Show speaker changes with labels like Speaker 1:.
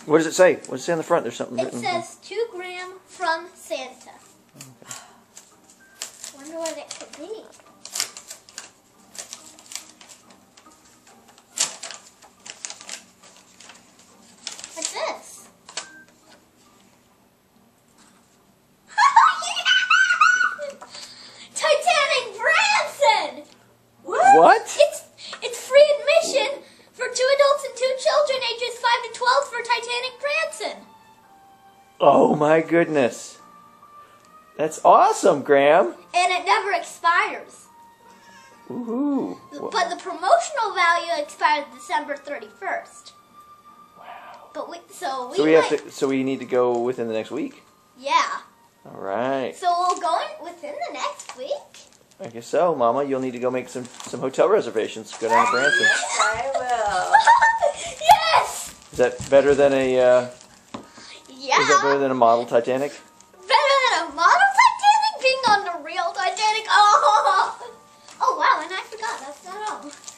Speaker 1: What does it say? What does it say on the front? There's something
Speaker 2: It
Speaker 1: written.
Speaker 2: says 2 gram from Santa.
Speaker 1: Okay.
Speaker 2: Wonder what it could be. What's this? Titanic Branson!
Speaker 1: What?
Speaker 2: It's free admission for 2 adults and 2 children ages 5 to 12 for Titanic Branson.
Speaker 1: Oh my goodness. That's awesome, Graham.
Speaker 2: And it never expires.
Speaker 1: Woohoo.
Speaker 2: But the promotional value expires December 31st.
Speaker 1: Wow.
Speaker 2: But
Speaker 1: So we need to go within the next week.
Speaker 2: Yeah.
Speaker 1: All right.
Speaker 2: So we'll go within the next week.
Speaker 1: I guess so, Mama. You'll need to go make some hotel reservations. Go down to Branson.
Speaker 3: I will.
Speaker 2: Yes!
Speaker 1: Is that better than a?
Speaker 2: Yeah.
Speaker 1: Is that better than a model Titanic?
Speaker 2: Better than a model Titanic being on the real Titanic. Oh, wow! And I forgot that's not all.